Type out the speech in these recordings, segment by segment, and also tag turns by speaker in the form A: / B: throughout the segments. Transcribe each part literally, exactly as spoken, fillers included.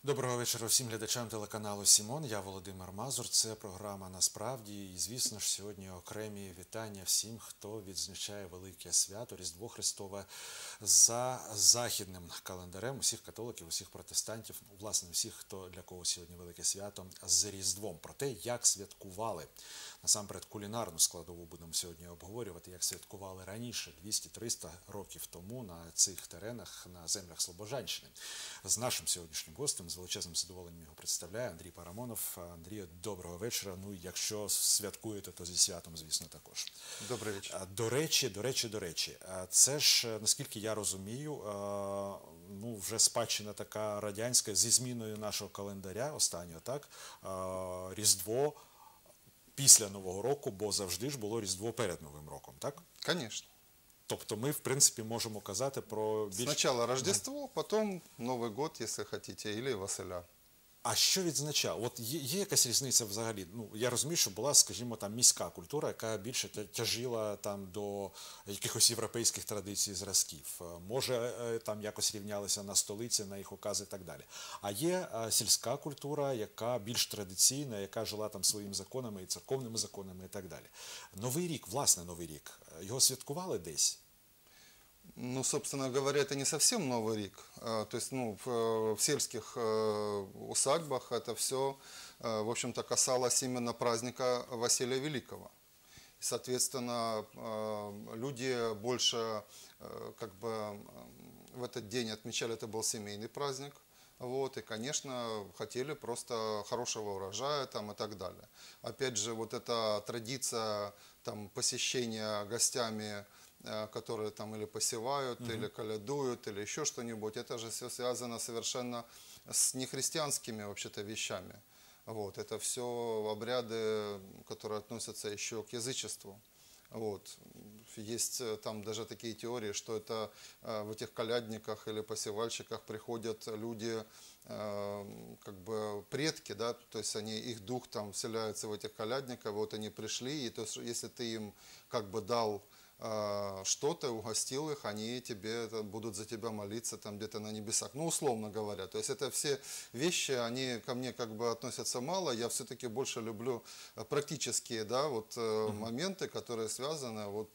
A: Доброго вечора всім глядачам телеканалу Сімон. Я Володимир Мазур. Це програма «Насправді». І, звісно ж, сьогодні окремі вітання всім, хто відзначає велике свято Різдво Христове за західним календарем усіх католиків, усіх протестантів, власне, всіх, хто для кого сьогодні велике свято з Різдвом. Про те, як святкували, насамперед кулінарну складову будемо сьогодні обговорювати, як святкували раніше, двісті-триста років тому на цих теренах, на землях Слобожанщини. З нашим сьогоднішнім гостем, з величезним задоволенням його представляє Андрій Парамонов. Андрію, доброго вечора. Ну, якщо святкуєте, то зі святом, звісно, також.
B: Добрий вечір.
A: До речі, до речі, до речі, це ж, наскільки я розумію, ну, вже спадщина така радянська зі зміною нашого календаря останнього, так? Різдво після Нового року, бо завжди ж було Різдво перед Новим роком, так?
B: Конечно.
A: Тобто ми, в принципі, можемо казати про більш...
B: Сначала Рождество, потом Новый год, если хотите, или Василя.
A: А що відзначав? От є, є якась різниця взагалі? Ну, я розумію, що була, скажімо, там міська культура, яка більше тяжіла там до якихось європейських традицій, зразків. Може, там якось рівнялися на столиці, на їх укази і так далі. А є сільська культура, яка більш традиційна, яка жила там своїми законами і церковними законами і так далі. Новий рік, власне, Новий рік, його святкували десь?
B: Ну, собственно говоря, это не совсем Новый рик. То есть, ну, в, в сельских усадьбах это все, в общем-то, касалось именно праздника Василия Великого. И, соответственно, люди больше, как бы, в этот день отмечали, это был семейный праздник. Вот, и, конечно, хотели просто хорошего урожая там, и так далее. Опять же, вот эта традиция там, посещения гостями, которые там или посевают, угу. или колядуют, или еще что-нибудь, это же все связано совершенно с нехристианскими вообще-то вещами. Вот, это все обряды, которые относятся еще к язычеству. Вот. Есть там даже такие теории, что это в этих колядниках или посевальщиках приходят люди, как бы предки, да, то есть они, их дух там вселяется в этих колядников, вот они пришли, и то есть, если ты им как бы дал что-то, угостил их, они тебе будут за тебя молиться там где-то на небесах. Ну, условно говоря. То есть это все вещи, они ко мне как бы относятся мало. Я все-таки больше люблю практические, да, вот mm-hmm. моменты, которые связаны, вот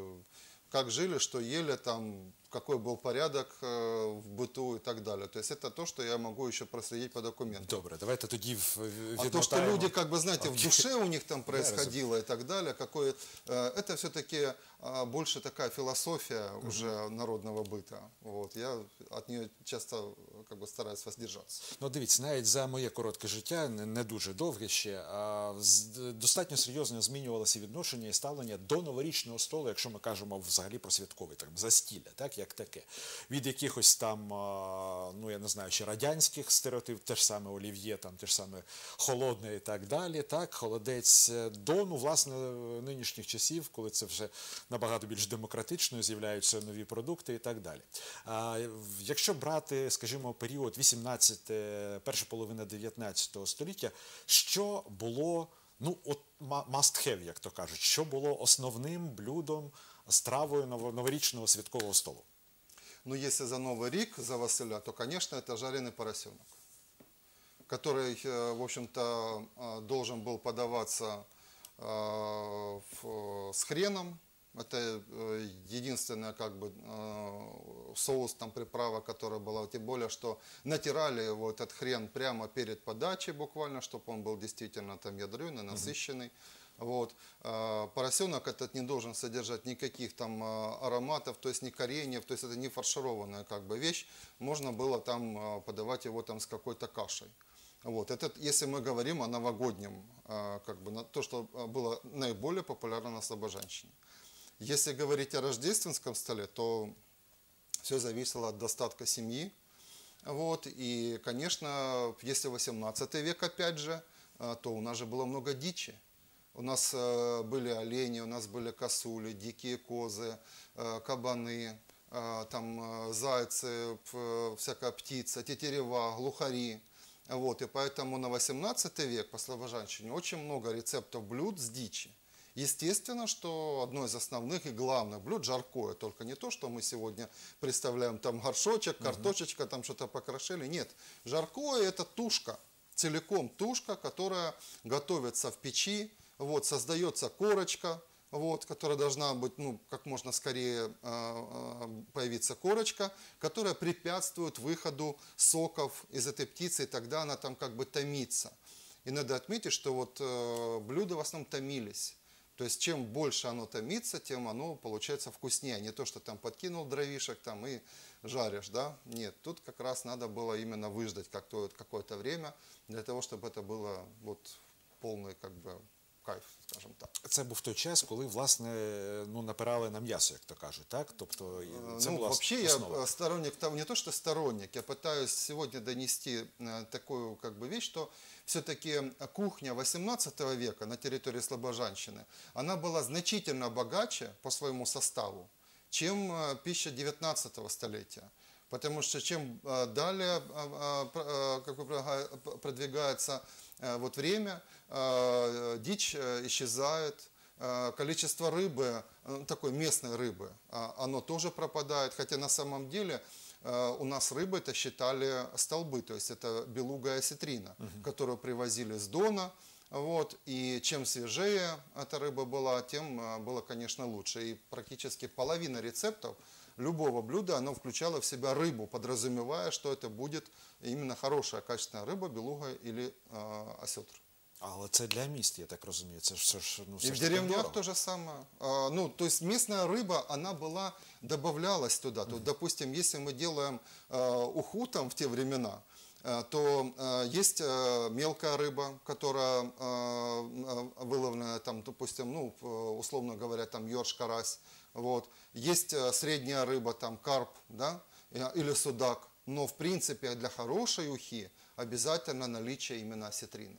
B: как жили, что ели, там, какой был порядок в быту и так далее. То есть это то, что я могу еще проследить по документам.
A: Добре, давайте тоді відмотаємо.
B: А то, что люди, как бы, знаете, в душе у них там происходило и так далее, какое, это все-таки больше такая философия уже народного быта. Вот. Я от нее часто как бы, стараюсь воздержаться.
A: Ну, дивіться, навіть за моє коротке життя, не, не дуже довге ще, а достатньо серйозно змінювалося відношення і ставлення до новорічного столу, якщо ми кажемо взагалі про святковий, так, застілля, так, як таке. Від якихось там, ну, я не знаю, ще радянських стереотипів, те ж саме олів'є, там, те ж саме холодне і так далі, так, холодець, до, ну, власне, нинішніх часів, коли це вже набагато більш демократично, з'являються нові продукти і так далі. А, якщо брати, скажімо, період вісімнадцятого, перша половина дев'ятнадцятого століття, що було, ну, от must have, як то кажуть, що було основним блюдом, стравою новорічного святкового столу?
B: Ну, если за Новый рик, за Василя, то, конечно, это жареный поросенок, который, в общем-то, должен был подаваться с хреном. Это единственная, как бы, соус, там, приправа, которая была, тем более, что натирали его, этот хрен, прямо перед подачей буквально, чтобы он был действительно там ядреный, насыщенный. Вот. Поросенок этот не должен содержать никаких там ароматов, то есть ни кореньев, то есть это не фаршированная как бы вещь. Можно было там подавать его там с какой-то кашей. Вот. Это, если мы говорим о новогоднем, как бы, то, что было наиболее популярно на Слобожанщине. Если говорить о рождественском столе, то все зависело от достатка семьи. Вот. И, конечно, если восемнадцатый век, опять же, то у нас же было много дичи. У нас были олени, у нас были косули, дикие козы, кабаны, там, зайцы, всякая птица, тетерева, глухари. Вот. И поэтому на восемнадцатый век по Слобожанщине очень много рецептов блюд с дичи. Естественно, что одно из основных и главных блюд жаркое, только не то, что мы сегодня представляем, там горшочек, картошечка, там что-то покрошили. Нет, жаркое это тушка, целиком тушка, которая готовится в печи, вот, создается корочка, вот, которая должна быть, ну, как можно скорее э, появиться корочка, которая препятствует выходу соков из этой птицы, и тогда она там как бы томится. И надо отметить, что вот э, блюда в основном томились. То есть чем больше оно томится, тем оно получается вкуснее. Не то, что там подкинул дровишек там и жаришь, да? Нет, тут как раз надо было именно выждать какое-то время для того, чтобы это было вот полный как бы кайф, скажем так.
A: Це був той час, коли, власне, ну, напирали на м'ясо, як то кажуть, так? Тобто, це
B: ну,
A: була
B: вообще
A: основа.
B: Я сторонник того, не то что сторонник, я пытаюсь сегодня донести такую как бы вещь, что все-таки кухня восемнадцатого века на территории Слобожанщины, она была значительно богаче по своему составу, чем пища девятнадцатого столетия. Потому что чем далее как бы, продвигается вот время, дичь исчезает, количество рыбы, такой местной рыбы, оно тоже пропадает, хотя на самом деле у нас рыбы это считали столбы, то есть это белуга и осетрина, угу. которую привозили с Дона, вот, и чем свежее эта рыба была, тем было, конечно, лучше. И практически половина рецептов любого блюда, оно включало в себя рыбу, подразумевая, что это будет именно хорошая, качественная рыба, белуга или э, осетр.
A: Але це для міст, я так розумію. Це ж, це ж, ну,
B: И в деревнях то же самое. А, ну, то есть местная рыба, она была, добавлялась туда. Mm-hmm. То, допустим, если мы делаем а, уху там в те времена, а, то а, есть а, мелкая рыба, которая а, выловлена там, допустим, ну, условно говоря, там ёрш, карась. Вот. Есть а, средняя рыба, там карп, да, или судак. Но в принципе для хорошей ухи обязательно наличие именно осетрины.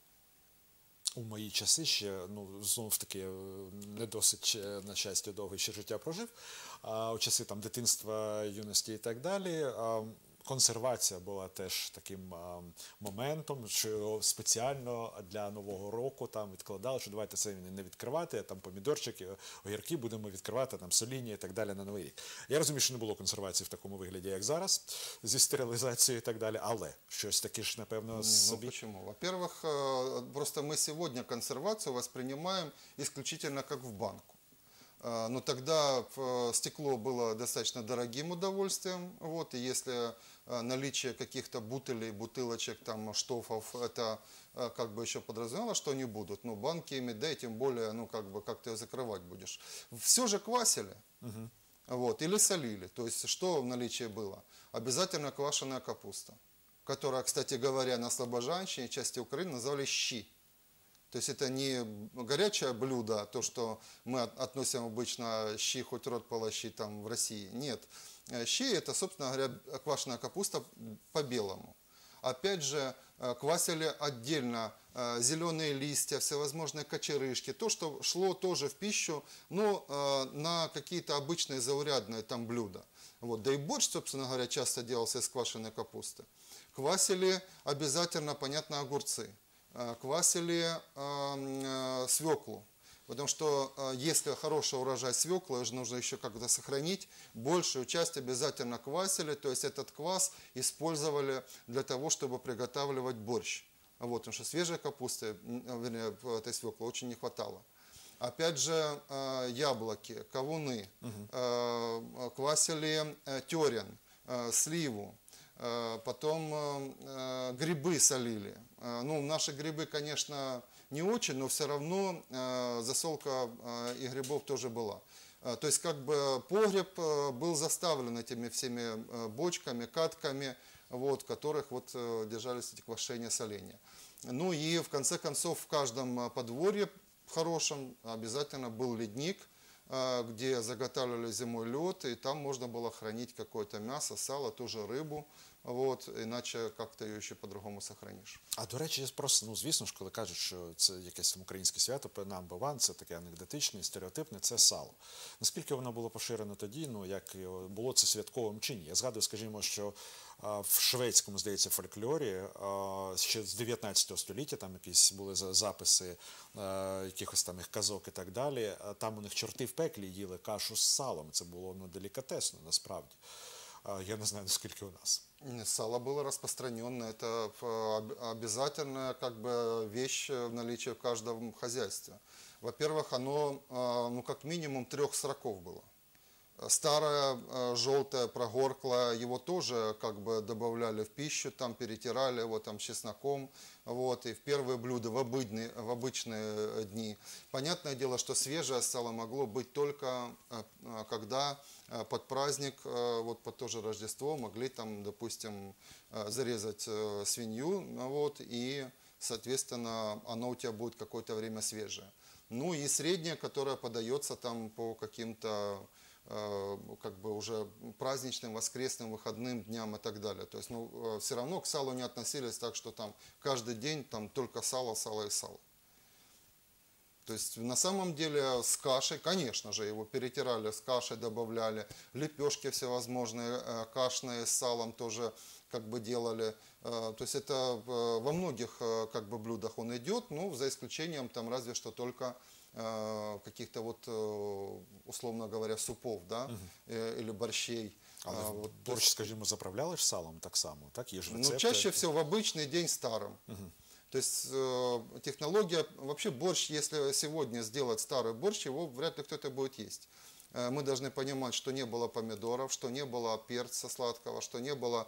A: У мої часи ще, ну, знов таки, не досить, на щастя, довге ще життя прожив, а у часи там дитинства, юності і так далі, а, консервація була теж таким а, моментом, що спеціально для Нового року там відкладали, що давайте це не відкривати, а там помідорчики, огірки будемо відкривати, там соління і так далі на Новий рік. Я розумію, що не було консервації в такому вигляді, як зараз, зі стерилізацією і так далі, але щось таке ж, напевно, собі...
B: Ну, почему? Во-первых, просто мы сегодня консервацию воспринимаем исключительно как в банку. Но тогда стекло было достаточно дорогим удовольствием, вот, и если наличие каких-то бутылей, бутылочек, там, штофов, это как бы еще подразумевало, что они будут, но банки ими, да, и тем более, ну, как бы, как ты ее закрывать будешь. Все же квасили, угу. Вот, или солили, то есть, что в наличии было? Обязательно квашеная капуста, которая, кстати говоря, на Слобожанщине, части Украины называли щи. То есть это не горячее блюдо, то, что мы относим обычно щи, хоть рот полощи там в России. Нет. Щи это, собственно говоря, квашеная капуста по-белому. Опять же, квасили отдельно зеленые листья, всевозможные кочерышки. То, что шло тоже в пищу, но на какие-то обычные заурядные там блюда. Вот. Да и борщ, собственно говоря, часто делался из квашеной капусты. Квасили обязательно, понятно, огурцы. Квасили э, свеклу, потому что э, если хороший урожай свеклы, ее же нужно еще как-то сохранить, большую часть обязательно квасили, то есть этот квас использовали для того, чтобы приготавливать борщ. Вот, потому что свежей капусты, вернее, этой свеклы очень не хватало. Опять же, э, яблоки, кавуны, э, квасили э, терен, э, сливу. Потом э, грибы солили. Э, ну, наши грибы, конечно, не очень, но все равно э, засолка э, и грибов тоже была. Э, то есть, как бы погреб э, был заставлен этими всеми э, бочками, катками, вот, в которых вот, э, держались эти квашения, соления. Ну и в конце концов в каждом подворье хорошем обязательно был ледник, э, где заготавливали зимой лед, и там можно было хранить какое-то мясо, сало, тоже рыбу. вот, иначе как-то ее еще по-другому сохранишь.
A: А до речі, просто, ну звісно ж, коли кажуть, що це якесь там українське свято, number one, це таке анекдотичне, стереотипне, це сало. Наскільки воно було поширено тоді, ну як було це святковим чи ні? Я згадую, скажімо, що а, в шведському, здається, фольклорі а, ще з дев'ятнадцятого століття там якісь були записи а, якихось там їх казок і так далі. А там у них чорти в пеклі їли кашу з салом. Це було ну делікатесно насправді. А, я не знаю, наскільки у нас.
B: Сало было распространенное, это обязательная как бы вещь в наличии в каждом хозяйстве. Во-первых, оно ну, как минимум трех сортов было. Старое, желтое, прогорклое, его тоже как бы добавляли в пищу, там перетирали его там чесноком, вот, и в первые блюда, в обычные, в обычные дни. Понятное дело, что свежее сало могло быть только когда под праздник, вот под то же Рождество, могли там, допустим, зарезать свинью, вот, и, соответственно, оно у тебя будет какое-то время свежее. Ну и среднее, которое подается там по каким-то как бы уже праздничным, воскресным, выходным дням и так далее. То есть, ну, все равно к салу не относились так, что там каждый день там только сало, сало и сало. То есть, на самом деле, с кашей, конечно же, его перетирали, с кашей добавляли, лепешки всевозможные, кашные с салом тоже как бы делали. То есть, это во многих как бы блюдах он идет, ну, за исключением там разве что только каких-то вот, условно говоря, супов, да, угу. Или борщей.
A: Але
B: вот,
A: борщ, скажімо, заправляли ж салом так само, так? Є ж рецепти.
B: Ну, чаще всего в обычный день старым. Угу. То есть э, технология, вообще борщ, если сегодня сделать старый борщ, его вряд ли кто-то будет есть. Э, мы должны понимать, что не было помидоров, что не было перца сладкого, что не было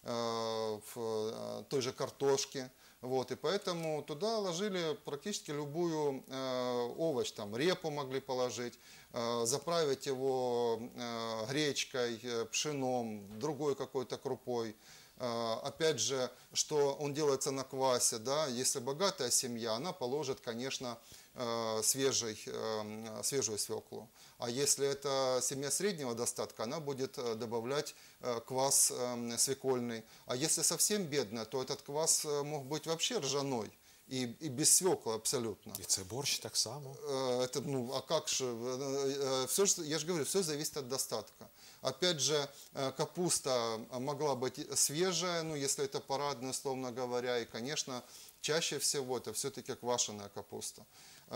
B: э, в, э, той же картошки. Вот, и поэтому туда ложили практически любую э, овощ, там репу могли положить, э, заправить его э, гречкой, э, пшеном, другой какой-то крупой. Э, опять же, что он делается на квасе, да, если богатая семья, она положит, конечно, э, свежий, э, свежую свеклу. А если это семья среднего достатка, она будет добавлять квас свекольный. А если совсем бедная, то этот квас мог быть вообще ржаной и, и без свеклы абсолютно.
A: И це борщ так само?
B: Это, ну, а как же? Все, я же говорю, все зависит от достатка. Опять же, капуста могла быть свежая, ну, если это парадная, условно говоря, и, конечно, чаще всего это все-таки квашеная капуста.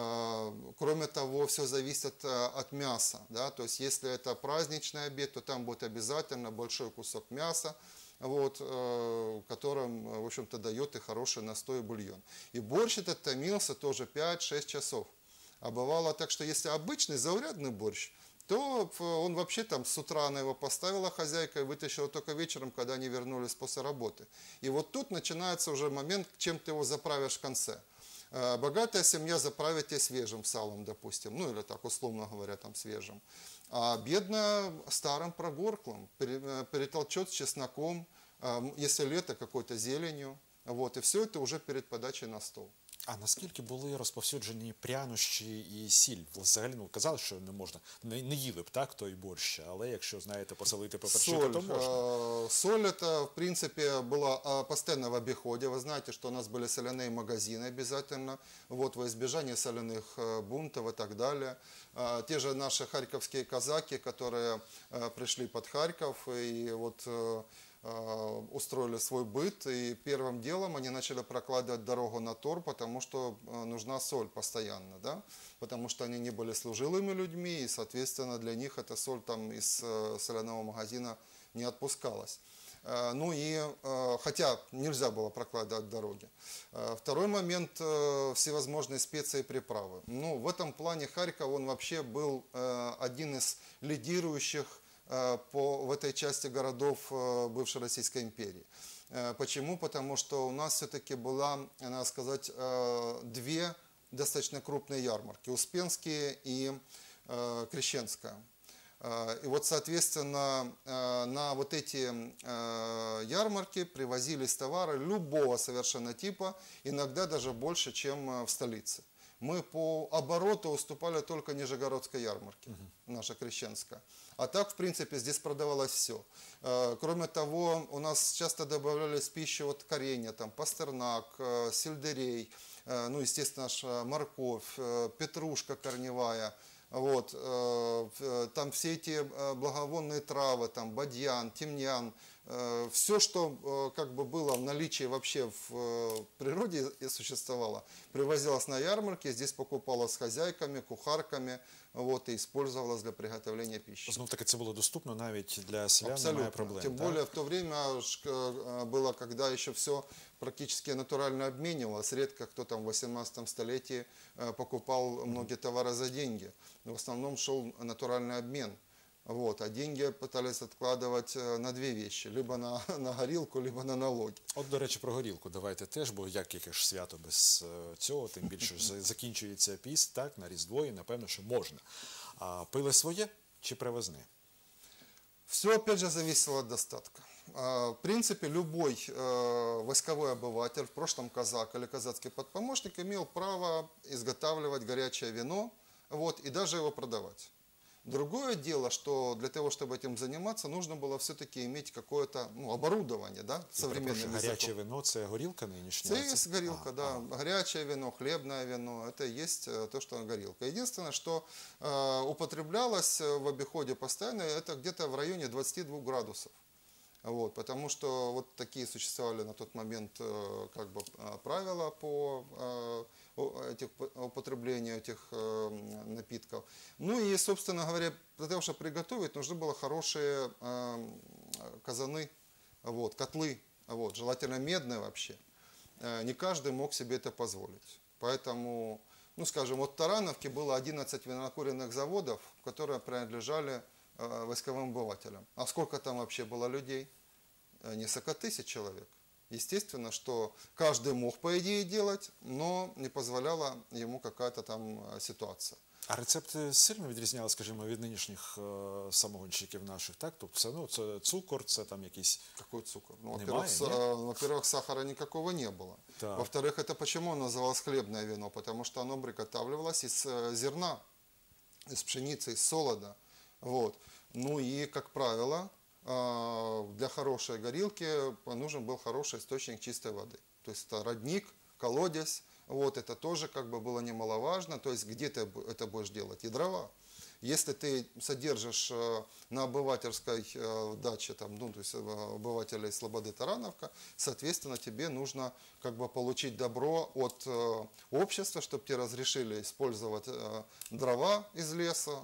B: Кроме того, все зависит от мяса, да? То есть, если это праздничный обед, то там будет обязательно большой кусок мяса, вот, которым, в общем-то, дает и хороший настой и бульон. И борщ этот томился тоже пять-шесть часов. А бывало так, что если обычный заурядный борщ, то он вообще там с утра она его поставила, хозяйка, и вытащила только вечером, когда они вернулись после работы. И вот тут начинается уже момент, чем ты его заправишь в конце. Богатая семья заправит тебе свежим салом, допустим, ну или так, условно говоря, там свежим. А бедная старым прогорклым перетолчет с чесноком, если лето, какой-то зеленью. Вот, и все это уже перед подачей на стол.
A: А наскільки були розповсюджені прянощі і сіль? Взагалі, ну, казали, що не можна, не, не їли б так той борщ, але якщо, знаєте, посолити, поперчити, то можна.
B: Соль, это, в принципе, была постоянно в обиходе. Вы знаете, что у нас были соляные магазины обязательно, вот, во избежание соляных бунтов и так далее. Те же наши харьковские казаки, которые пришли под Харьков и вот устроили свой быт, и первым делом они начали прокладывать дорогу на Тор, потому что нужна соль постоянно, да? Потому что они не были служилыми людьми, и, соответственно, для них эта соль там из соляного магазина не отпускалась. Ну и, хотя нельзя было прокладывать дороги. Второй момент – всевозможные специи и приправы. Ну, в этом плане Харьков, он вообще был один из лидирующих по, в этой части городов бывшей Российской империи. Почему? Потому что у нас все-таки была, надо сказать, две достаточно крупные ярмарки. Успенские и Крещенская. И вот, соответственно, на вот эти ярмарки привозились товары любого совершенно типа, иногда даже больше, чем в столице. Мы по обороту уступали только Нижегородской ярмарке, наша крещенская. А так, в принципе, здесь продавалось все. Кроме того, у нас часто добавлялись в пищу вот коренья, там, пастернак, сельдерей, ну, естественно, наша морковь, петрушка корневая. Вот, там все эти благовонные травы, там, бадьян, тимьян, все, что как бы было в наличии вообще в природе и существовало, привозилось на ярмарки, здесь покупалось с хозяйками, кухарками, вот, и использовалось для приготовления пищи.
A: Знов таки це було доступно навіть для селян,
B: Абсолютно.
A: немає проблем.
B: Тем
A: так?
B: более в то время было, когда еще все практически натурально обменивалось. Редко кто там в восемнадцатом столетии покупал многие товары за деньги. В основном шел натуральный обмен. Вот, а деньги пытались откладывать на две вещи. Либо на, на горілку, либо на налоги.
A: От, до речі, про горілку давайте теж, бо як яке ж свято без е, цього, тим більше ж закінчується піст, так, на Різдво, і напевно, що можна. А пили своє чи привозне?
B: Все, опять же, зависело от достатка. В принципе, любой войсковой обыватель, в прошлом казак или казацкий подпомощник, имел право изготавливать горячее вино, вот, и даже его продавать. Другое дело, что для того, чтобы этим заниматься, нужно было все-таки иметь какое-то, ну, оборудование, да, современное.
A: Гаряче вино – це горілка нинішня?
B: Это есть горилка,
A: а,
B: да.
A: А.
B: Горячее вино, хлебное вино, это и есть то, что горилка. Единственное, что э, употреблялось в обиходе постоянно, это где-то в районе двадцати двух градусов. Вот, потому что вот такие существовали на тот момент э, как бы правила по э, этих, употреблению этих э, напитков. Ну и, собственно говоря, для того, чтобы приготовить, нужны были хорошие э, казаны, вот, котлы, вот, желательно медные вообще. Э, не каждый мог себе это позволить. Поэтому, ну скажем, от Тарановки было одиннадцать винокуренных заводов, которые принадлежали э, войсковым обывателям. А сколько там вообще было людей? Несколько тысяч человек. Естественно, что каждый мог, по идее, делать, но не позволяла ему какая-то там ситуация.
A: А рецепти сильно відрізнялися, скажімо, від нинішніх е, самогонщиків наших, так? Тобто все одно це цукор, це там якісь...
B: Какой цукор? Ну,
A: Немає,
B: во-первых, во-первых, сахара никакого не было.
A: Так.
B: Во-вторых, это почему называлось хлебное вино? Потому что оно приготавливалось из зерна, из пшеницы, из солода. Вот. Ну и, как правило, для хорошей горилки нужен был хороший источник чистой воды. То есть это родник, колодец, вот это тоже как бы было немаловажно. То есть где ты это будешь делать? И дрова. Если ты содержишь на обывательской даче, там, ну, то есть обывателей Слободы Тарановка, соответственно, тебе нужно как бы получить добро от общества, чтобы тебе разрешили использовать дрова из леса,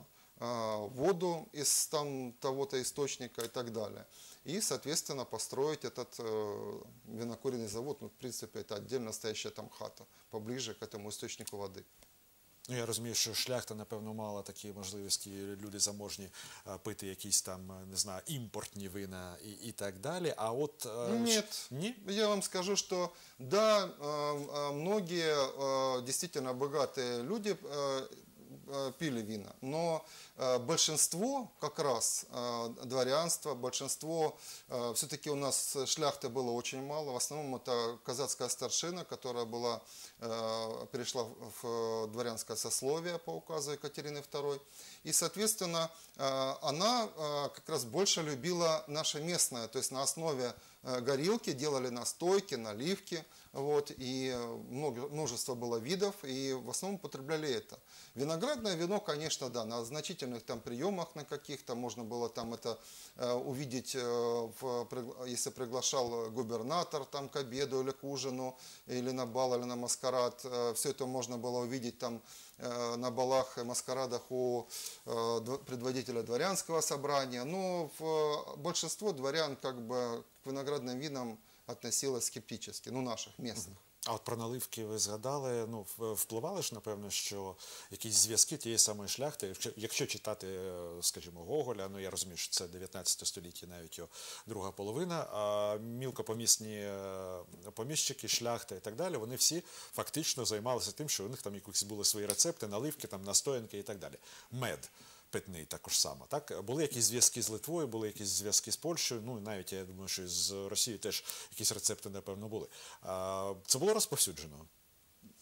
B: воду из там того-то источника и так далее. И, соответственно, построить этот э, винокуренный завод, ну, в принципе, это отдельно стоящая там хата, поближе к этому источнику воды.
A: Ну, я розумію, що шляхта, напевно, мала такі можливості, люди заможні е, пити якісь там, е, не знаю, імпортні вина і, і так далі. А от... е,
B: Нет,
A: Ні?
B: я вам скажу, что да, э, многие э, действительно богатые люди э, пили вина, но э, большинство, как раз э, дворянство, большинство, э, все-таки у нас шляхты было очень мало, в основном это казацкая старшина, которая была, э, перешла в дворянское сословие по указу Екатерины второй, и, соответственно, э, она э, как раз больше любила наше местное, то есть на основе э, горилки делали настойки, наливки, вот, и много, множество было видов, и в основном употребляли это. Виноградное вино, конечно, да, на значительных там приемах на каких-то можно было там это э, увидеть, э, в, если приглашал губернатор там к обеду или к ужину, или на бал, или на маскарад. Э, все это можно было увидеть там э, на балах и маскарадах у э, предводителя дворянского собрания. Но в, большинство дворян как бы к виноградным винам относилось скептически, ну наших, местных.
A: А от про наливки ви згадали, ну, впливали ж, напевно, що якісь зв'язки тієї самої шляхти, якщо, якщо читати, скажімо, Гоголя, ну, я розумію, що це дев'ятнадцяте століття, навіть його друга половина, а мілкопомісні поміщики, шляхти і так далі, вони всі фактично займалися тим, що у них там якісь були свої рецепти, наливки, там, настоянки і так далі. Мед питний також само, так? Були якісь зв'язки з Литвою, були якісь зв'язки з Польщею, ну, навіть, я думаю, що з Росією теж якісь рецепти, напевно, були. А це було розповсюджено?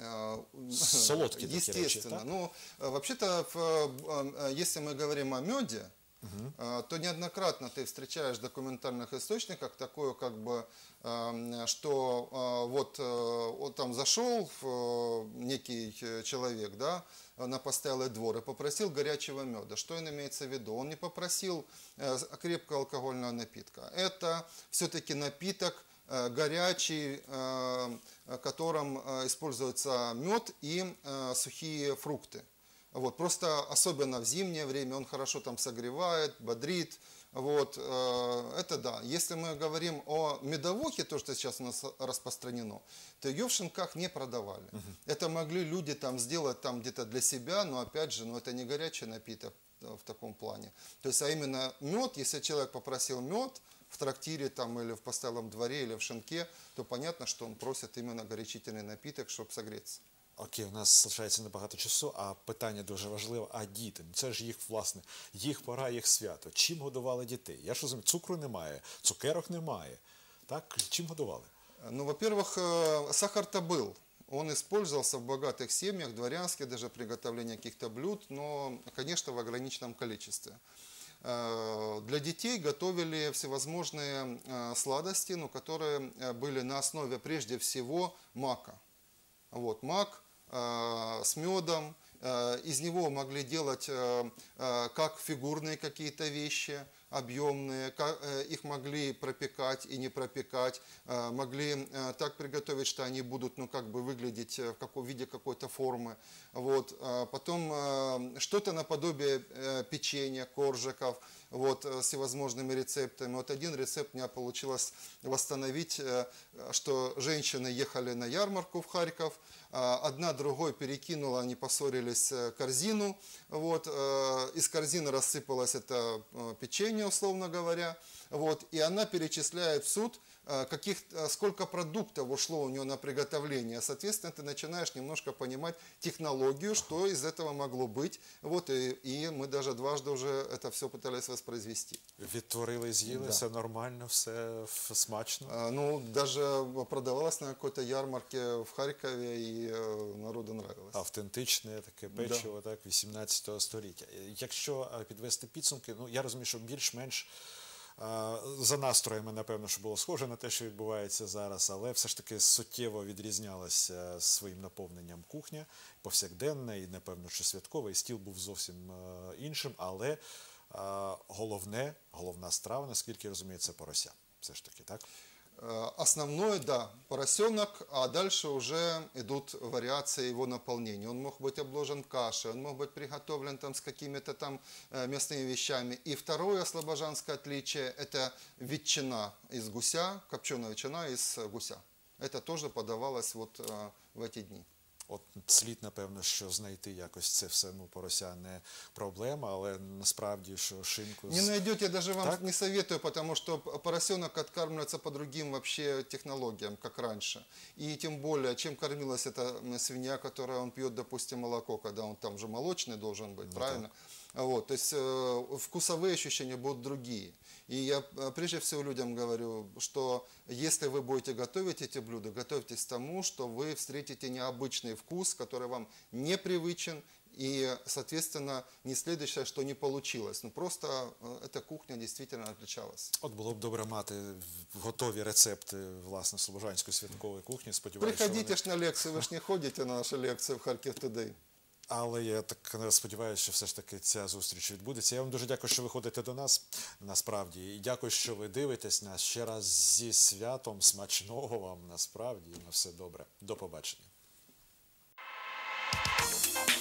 B: Э,
A: Солодкие такие речи,
B: Естественно.
A: так?
B: Ну, э, вообще-то, в, э, если мы говорим о меде, э, то неоднократно ты встречаешь в документальных источниках такое, как бы, э, что э, вот, э, вот там зашел э, некий человек, да, на постоялый двор и попросил горячего меда. Что он имеется в виду? Он не попросил э, крепкого алкогольного напитка. Это все-таки напиток э, горячий, э, которым э, используется мед и э, сухие фрукты. Вот, просто особенно в зимнее время он хорошо там согревает, бодрит. Вот, э, это да. Если мы говорим о медовухе, то, что сейчас у нас распространено, то ее в шинках не продавали. Uh-huh. Это могли люди там сделать там где-то для себя, но опять же, ну, это не горячий напиток в таком плане. То есть, а именно мед, если человек попросил мед в трактире там, или в постоялом дворе, или в шинке, то понятно, что он просит именно горячительный напиток, чтобы согреться.
A: Окей, у нас залишається небагато часу, а питання дуже важливе. А діти? Це ж їх, власне, їх пора, їх свято. Чим годували дітей? Я ж розумію, цукру немає, цукерок немає. Так? Чим годували?
B: Ну, во-первых, э, сахар-то был. Он использовался в богатых семьях, дворянских, даже приготовление каких-то блюд, но, конечно, в ограниченном количестве. Э, Для детей готовили всевозможные э, сладости, но которые э, были на основе, прежде всего, мака. Вот, мак э, с медом, э, из него могли делать э, э, как фигурные какие-то вещи, объемные, как, э, их могли пропекать и не пропекать, э, могли э, так приготовить, что они будут, ну, как бы выглядеть в, каком, в виде какой-то формы. Вот, э, потом э, что-то наподобие э, печенья, коржиков, вот, с всевозможными рецептами. Вот один рецепт у меня получилось восстановить, что женщины ехали на ярмарку в Харьков, одна другой перекинула, они поссорились, корзину, вот, из корзины рассыпалось это печенье, условно говоря, вот, и она перечисляет в суд, каких, сколько продуктов ушло у нее на приготовление. Соответственно, ты начинаешь немножко понимать технологию, что из этого могло быть. Вот, и, и мы даже дважды уже это все пытались воспроизвести.
A: Відтворили, з'їли,
B: Да.
A: все нормально, все смачно.
B: А, Ну, даже продавалось на какой-то ярмарке в Харькове, и э, народу нравилось.
A: Автентичне таке печиво, так, вісімнадцятого століття. Якщо а, підвести підсумки, ну, я розумію, що більш-менш а, за настроями, напевно, що було схоже на те, що відбувається зараз, але все ж таки суттєво відрізнялася своїм наповненням кухня, повсякденна і, напевно, що святкова, і стіл був зовсім а, іншим, але а, головне, головна страва, наскільки я розумію, це порося. Все ж таки, так?
B: Основное, да, поросенок, а дальше уже идут вариации его наполнения. Он мог быть обложен кашей, он мог быть приготовлен там с какими-то там местными вещами. И второе слобожанское отличие – это ветчина из гуся, копченая ветчина из гуся. Это тоже подавалось вот в эти дни.
A: От слід, напевно, що знайти якось це все, ну, порося не проблема, але насправді, що шинку...
B: Не найдете, я даже вам
A: Так?
B: не советую, потому что поросенок откармливается по другим вообще технологиям, как раньше. И тем более, чем кормилась эта свинья, которая он пьет, допустим, молоко, когда он там же молочный должен быть,
A: Ну,
B: правильно? Вот, то есть э, вкусовые ощущения будут другие. И я э, прежде всего людям говорю, что если вы будете готовить эти блюда, готовьтесь к тому, что вы встретите необычный вкус, который вам непривычен, и, соответственно, не следующее, что не получилось. Ну, просто э, эта кухня действительно отличалась.
A: От було б добре мати готові рецепти, власне, слобожанської святкової кухні. Сподіваюся,
B: Приходите
A: що
B: ж на лекцию, вы ж не ходите на наши лекции в Харків Today.
A: Але я так сподіваюся, що все ж таки ця зустріч відбудеться. Я вам дуже дякую, що ви ходите до нас, насправді. І дякую, що ви дивитесь нас. Ще раз зі святом, смачного вам, насправді. На все добре. До побачення.